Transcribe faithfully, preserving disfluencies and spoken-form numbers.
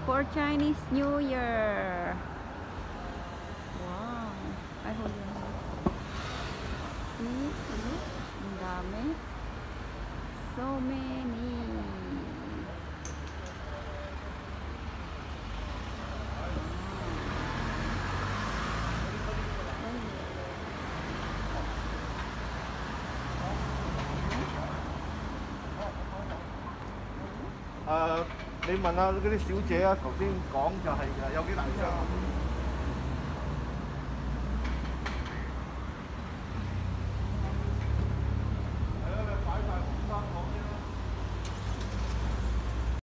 for Chinese New Year. Wow. Ay, huli na. See? Ang dami. So many. 誒，你問下嗰啲小姐啊，頭先講就係㗎，有幾大箱？